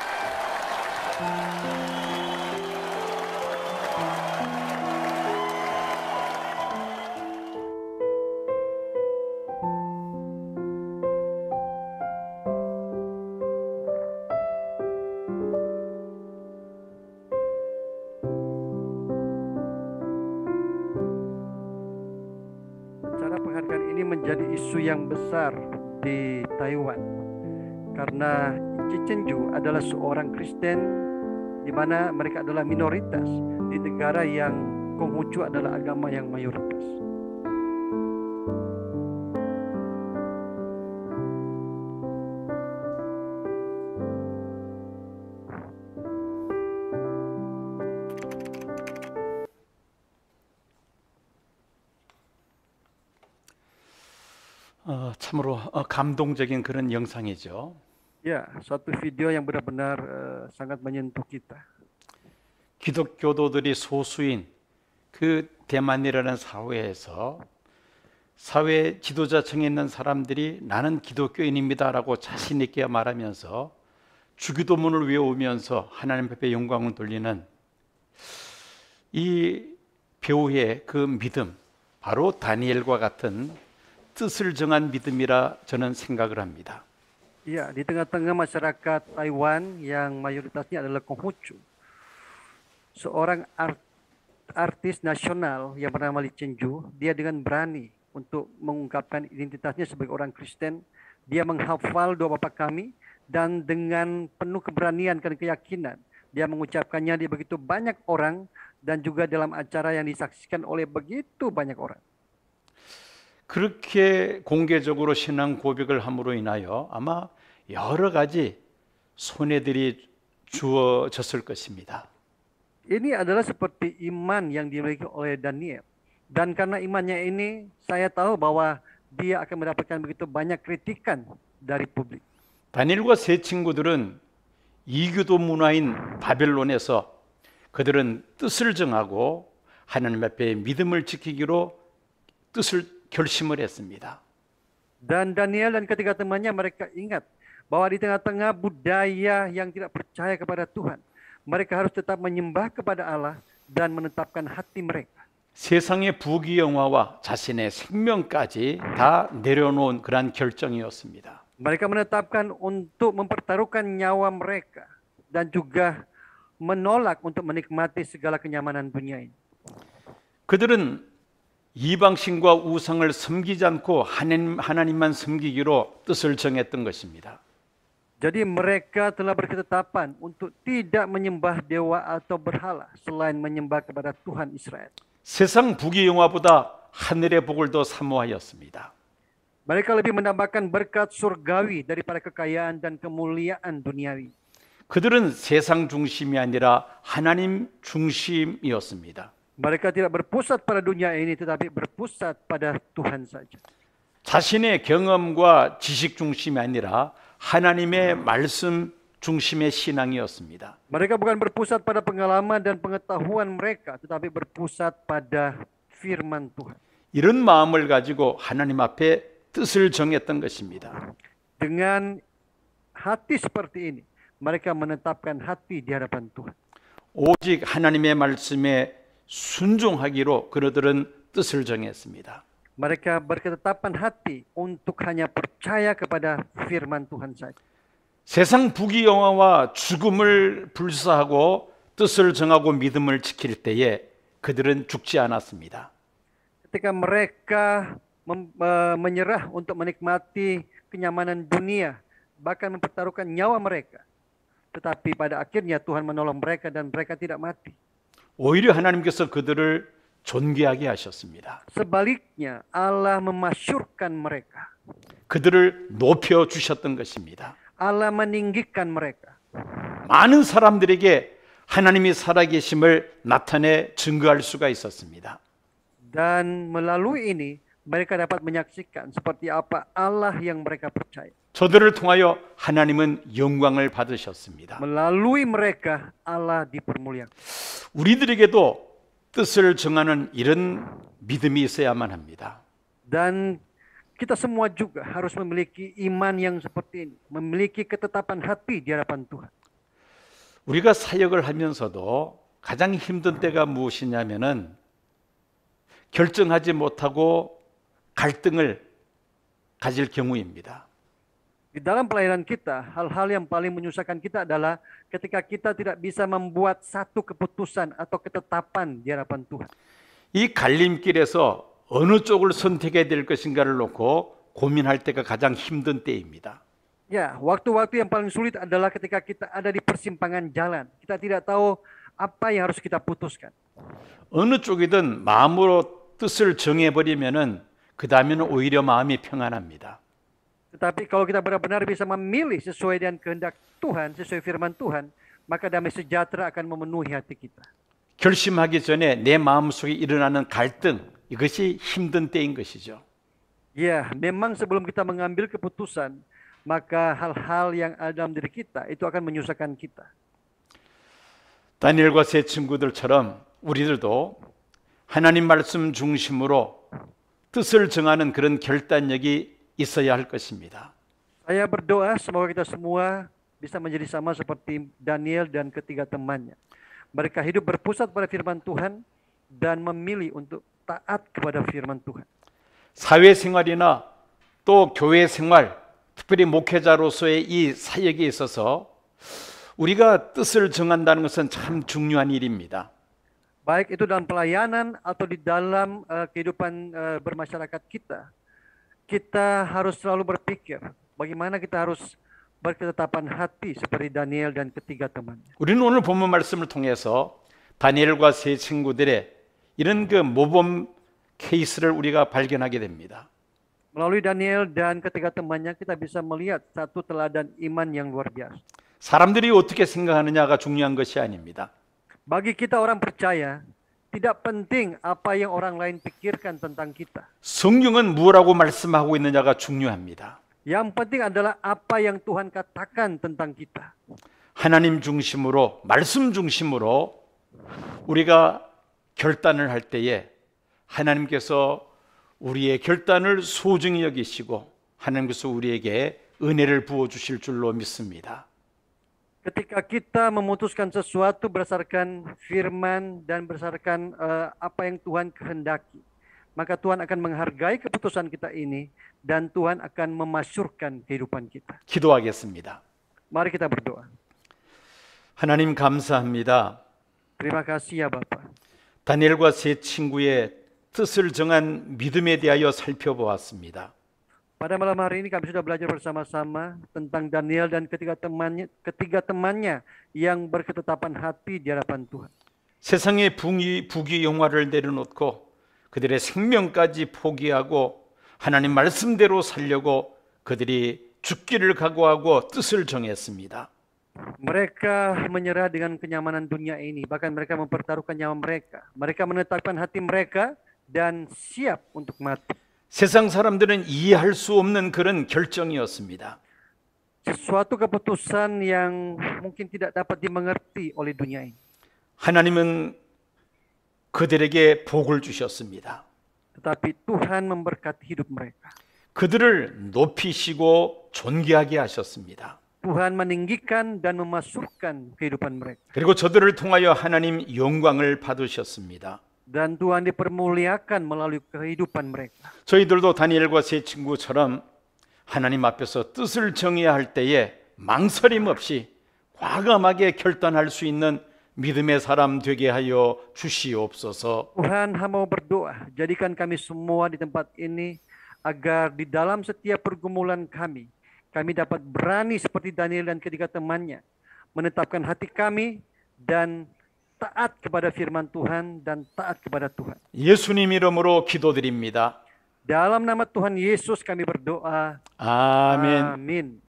Acara penghargaan ini menjadi isu yang besar di Taiwan karena Cicenju adalah seorang Kristen di mana mereka adalah minoritas di negara yang Konghucu adalah agama yang mayoritas. 어, 참으로 어, 감동적인 그런 영상이죠. Ya, suatu video yang benar-benar eh, sangat menyentuh kita. 기독교도들이 소수인 그 대만이라는 사회에서 사회 지도자층에 있는 사람들이 나는 기독교인입니다라고 자신 있게 말하면서 주기도문을 외우면서 하나님 앞에 영광을 돌리는 이 배우의 그 믿음, 바로 다니엘과 같은 뜻을 정한 믿음이라 저는 생각을 합니다. Ya, di tengah-tengah masyarakat Taiwan yang mayoritasnya adalah Konghucu, seorang art, artis nasional yang bernama Lee Chen-ju, dia dengan berani untuk mengungkapkan identitasnya sebagai orang Kristen. Dia menghafal doa Bapa Kami dan dengan penuh keberanian dan keyakinan dia mengucapkannya di begitu banyak orang dan juga dalam acara yang disaksikan oleh begitu banyak orang. 그렇게 공개적으로 신앙 고백을 함으로 인하여 아마 여러 가지 손해들이 주어졌을 것입니다. Ini adalah seperti iman yang dimiliki oleh Daniel. Dan karena imannya ini, saya tahu bahwa dia akan mendapatkan begitu banyak kritikan dari publik. 다니엘과 세 친구들은 이교도 문화인 바벨론에서 그들은 뜻을 정하고 하나님 앞에 믿음을 지키기로 뜻을 결심을 했습니다. Dan Daniel dan ketiga temannya mereka ingat bahwa di tengah-tengah budaya yang tidak percaya kepada Tuhan, mereka harus tetap menyembah kepada Allah dan menetapkan hati mereka. 세상의 부귀영화와 자신의 생명까지 다 내려놓은 그러한 결정이었습니다. Mereka menetapkan untuk mempertaruhkan nyawa mereka dan juga menolak untuk menikmati segala kenyamanan dunia ini. 그들은 이방신과 우상을 섬기지 않고 하나님, 하나님만 섬기기로 뜻을 정했던 것입니다. Jadi mereka telah berketetapan untuk tidak menyembah dewa atau berhala selain menyembah kepada Tuhan Israel. 세상 부귀영화보다 하늘의 복을 더 사모하였습니다. Mereka lebih mendambakan berkat surgawi daripada kekayaan dan kemuliaan duniawi. 그들은 세상 중심이 아니라 하나님 중심이었습니다. Mereka tidak berpusat pada dunia ini tetapi berpusat pada Tuhan saja. 자신의 경험과 지식 중심이 아니라 하나님의 말씀 중심의 신앙이었습니다. Mereka bukan berpusat pada pengalaman dan pengetahuan mereka tetapi berpusat pada firman Tuhan. 이런 마음을 가지고 하나님 앞에 뜻을 정했던 것입니다. Dengan hati seperti ini, mereka menetapkan hati di hadapan Tuhan. 오직 하나님의 말씀에 순종하기로 그들은 뜻을 정했습니다. Mereka berketetapan hati untuk hanya percaya kepada firman Tuhan saja. 세상 부귀영화와 죽음을 불사하고 뜻을 정하고 믿음을 지킬 때에 그들은 죽지 않았습니다. Ketika mereka mem- uh, menyerah untuk menikmati kenyamanan dunia, bahkan mempertaruhkan nyawa mereka, tetapi pada akhirnya Tuhan menolong mereka dan mereka tidak mati. 오히려 하나님께서 그들을 존귀하게 하셨습니다. Sebaliknya, Allah memasyurkan mereka. 그들을 높여 주셨던 것입니다. Allah meninggikan mereka. 많은 사람들에게 하나님이 살아계심을 나타내 증거할 수가 있었습니다. Dan melalui ini mereka dapat menyaksikan seperti apa Allah yang mereka percaya. 저들을 통하여 하나님은 영광을 받으셨습니다. Melalui mereka Allah dipermuliakan. 우리들에게도 뜻을 정하는 이런 믿음이 있어야만 합니다. Dan kita semua juga harus memiliki iman yang seperti ini, memiliki ketetapan hati di hadapan Tuhan. 우리가 사역을 하면서도 가장 힘든 때가 무엇이냐면은 결정하지 못하고 갈등을 가질 경우입니다. Di dalam pelayanan kita, hal-hal yang paling menyusahkan kita adalah ketika kita tidak bisa membuat satu keputusan atau ketetapan di hadapan Tuhan. 이 갈림길에서 어느 쪽을 선택해야 될 것인가를 놓고 고민할 때가 가장 힘든 때입니다. Ya, waktu-waktu yang paling sulit adalah ketika kita ada di persimpangan jalan. Kita tidak tahu apa yang harus kita putuskan. 어느 쪽이든 마음으로 뜻을 정해버리면은 그 다음에는 오히려 마음이 평안합니다. Tetapi kalau kita benar-benar bisa memilih sesuai dengan kehendak Tuhan, sesuai firman Tuhan, maka damai sejahtera akan memenuhi hati kita. 결심하기 전에 내 마음속에 일어나는 갈등, 이것이 힘든 때인 것이죠. Ya, memang sebelum kita mengambil keputusan, maka hal-hal yang ada dalam diri kita itu akan menyusahkan kita. 다니엘과 세 친구들처럼 우리들도 하나님 말씀 중심으로 뜻을 정하는 그런 결단력이 있어야 할 것입니다. Saya berdoa semoga kita semua bisa menjadi sama seperti Daniel dan ketiga temannya. Mereka hidup berpusat pada firman Tuhan dan memilih untuk taat kepada firman Tuhan. 사회생활이나 또 교회 생활, 특별히 목회자로서의 이 사역에 있어서 우리가 뜻을 정한다는 것은 참 중요한 일입니다. Baik itu dalam pelayanan atau di dalam uh, kehidupan uh, bermasyarakat kita. Kita harus selalu berpikir bagaimana kita harus berketetapan hati seperti Daniel dan ketiga temannya. 우리는 오늘 본문 말씀을 통해서 다니엘과 세 친구들의 이런 그 모범 케이스를 우리가 발견하게 됩니다. Melalui Daniel dan ketiga temannya kita bisa melihat satu teladan iman yang luar biasa. 사람들이 어떻게 생각하느냐가 중요한 것이 아닙니다. Bagi kita orang percaya, tidak penting apa yang orang lain pikirkan tentang kita. 성경은 무엇라고 말씀하고 있느냐가 중요합니다. Yang penting adalah apa yang Tuhan katakan tentang kita. 하나님 중심으로, 말씀 중심으로 우리가 결단을 할 때에 하나님께서 우리의 결단을 소중히 여기시고 하나님께서 우리에게 은혜를 부어 주실 줄로 믿습니다. Ketika kita memutuskan sesuatu berdasarkan firman dan berdasarkan uh, apa yang Tuhan kehendaki, maka Tuhan akan menghargai keputusan kita ini dan Tuhan akan memasyurkan kehidupan kita. 기도하겠습니다. Mari kita berdoa. 하나님 감사합니다. Terima kasih ya Bapa. 다니엘과 세 친구의 뜻을 정한 믿음에 대하여 살펴보았습니다. Pada malam hari ini kami sudah belajar bersama-sama tentang Daniel dan ketiga temannya, ketiga temannya yang berketetapan hati di hadapan Tuhan. 세상의 부귀, 부귀 영화를 내려놓고 그들의 생명까지 포기하고 하나님 말씀대로 살려고 그들이 죽기를 각오하고 뜻을 정했습니다. Mereka menyerah dengan kenyamanan dunia ini, bahkan mereka mempertaruhkan nyawa mereka. Mereka menetapkan hati mereka dan siap untuk mati. 세상 사람들은 이해할 수 없는 그런 결정이었습니다. Sesuatu keputusan yang mungkin tidak dapat dimengerti oleh dunia ini. 하나님은 그들에게 복을 주셨습니다. Tetapi Tuhan memberkati hidup mereka. 그들을 높이시고 존귀하게 하셨습니다. Tuhan meninggikan dan memasukkan kehidupan mereka. 그리고 저들을 통하여 하나님 영광을 받으셨습니다. Dan Tuhan dipermuliakan melalui kehidupan mereka. 저희들도 다니엘과 세 친구처럼 하나님 앞에서 뜻을 정해야 할 때에 망설임 없이 과감하게 결단할 수 있는 믿음의 사람 되게 하여 주시옵소서. Tuhan hamba berdoa, jadikan kami semua di tempat ini agar di dalam setiap pergumulan kami, kami dapat berani seperti Daniel dan ketiga temannya, menetapkan hati kami dan taat kepada firman Tuhan dan taat kepada Tuhan. 예수님 이름으로 기도드립니다. Dalam nama Tuhan Yesus kami berdoa. 아멘. Amin.